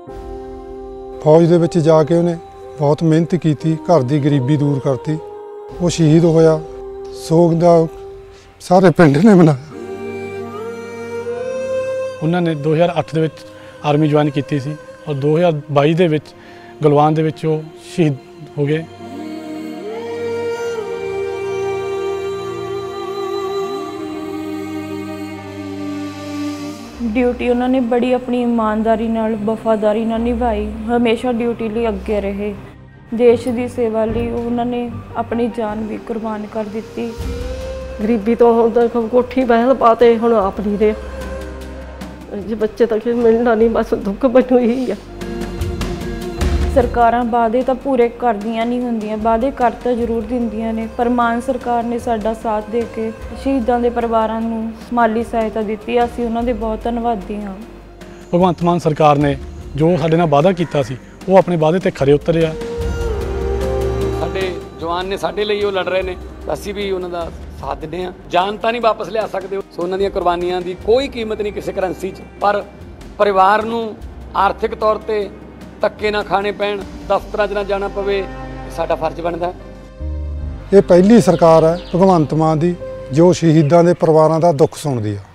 फौज दे विच जाके उन्हें बहुत मेहनत की, घर की गरीबी दूर करती। वो शहीद होया, सोग दा सारे पिंड ने मनाया। उन्होंने 2008 ਦੇ ਵਿੱਚ आर्मी ज्वाइन की सी और 2022 ਦੇ ਵਿੱਚ गलवान ਦੇ ਵਿੱਚ ਉਹ शहीद हो गए। ड्यूटी उन्होंने बड़ी अपनी ईमानदारी नाल वफादारी नाल निभाई, हमेशा ड्यूटी लिए अगे रहे। देश की सेवा लिए उन्होंने अपनी जान भी कुर्बान कर दी। गरीबी तो देखो कोठी बहल पाते हुण आप नहीं रहे जी, बच्चे तक मिलना नहीं, बस दुख बनू ही है। सरकारां वादे तो पूरे करदियां नहीं हुंदियां, वादे कर तो जरूर दिंदियां ने, पर मान सरकार ने साडा साथ दे के शहीदां दे परिवारां नूं माली सहायता दित्ती। असीं उन्हां दे बहुत धन्नवादी हाँ। भगवंत मान सरकार ने जो साडे नाल वादा कीता सी वो अपने वादे ते खरे उतरे आ। साडे जवान ने साडे लई लड़ रहे ने, असीं भी उन्हां दा साथ दिंदे हां। जान तां नहीं वापस लिया सकदे, सो उन्हां दीयां कुर्बानियां दी कोई कीमत नहीं किसी करंसी च, पर परिवार नूं आर्थिक तौर ते धक्के ना खाने पैण, दफ्तरां 'च ना जाना पवे, साडा फर्ज बनदा है। ये पहली सरकार है भगवंत मान दी जो शहीदां दे परिवारां दा दुख सुणदी है।